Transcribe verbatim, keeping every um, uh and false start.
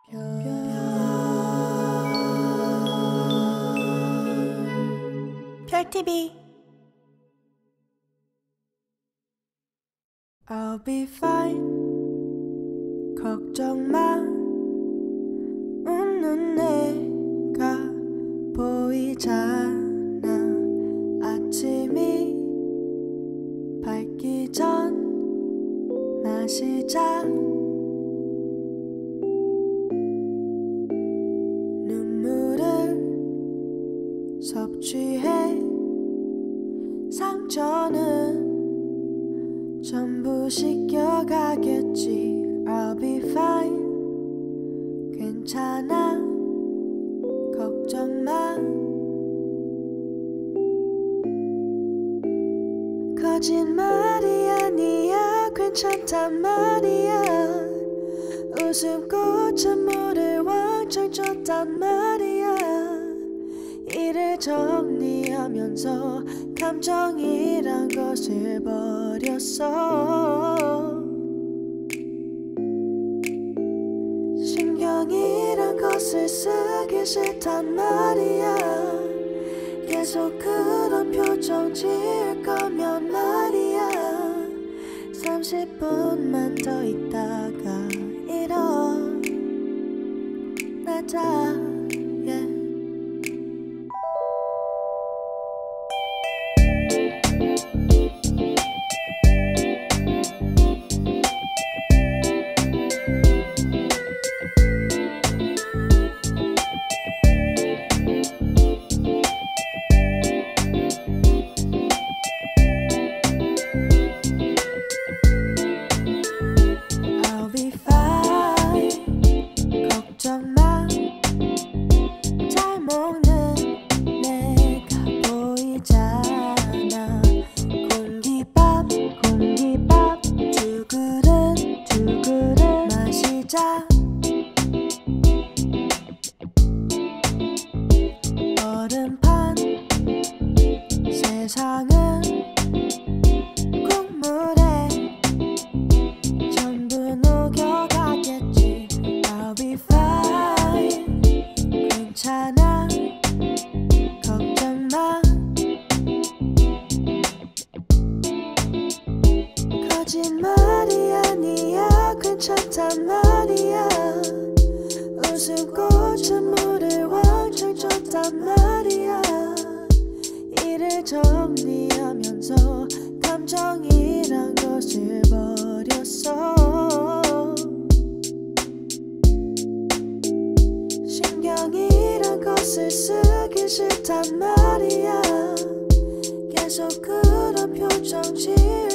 별티비. I'll be fine. 걱정 마. 웃는 내가 보이잖아. 아침이 밝기 전 마시자. 눈물을 섭취해. 상처는 전부 씻겨가겠지. I'll be fine. 괜찮아. 걱정 마. 거짓말이 아니야. 괜찮단 말이야. 웃음꽃은 물을 왕창 줬단 말이야. 일을 정리하면서 감정이란 것을 버렸어. 신경이란 것을 쓰기 싫단 말이야. 계속 그런 표정 지을 거면 말이야. 삼십 분만 더 있다가 일어나자. yeah. 얼음판 세상은 국물에 전부 녹여가겠지. I'll be fine. 괜찮아. 걱정 마. 거짓말이 아니야. 괜찮단 말이야. 웃음꽃은 물을 왕창 줬단 말이야. 일을 정리하면서 감정이란 것을 버렸어. 신경이란 것을 쓰기 싫단 말이야. 계속 그런 표정 지을